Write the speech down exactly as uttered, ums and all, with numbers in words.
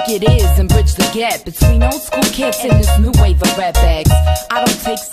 it is and bridge the gap between old school cats and this new wave of rap acts. I don't take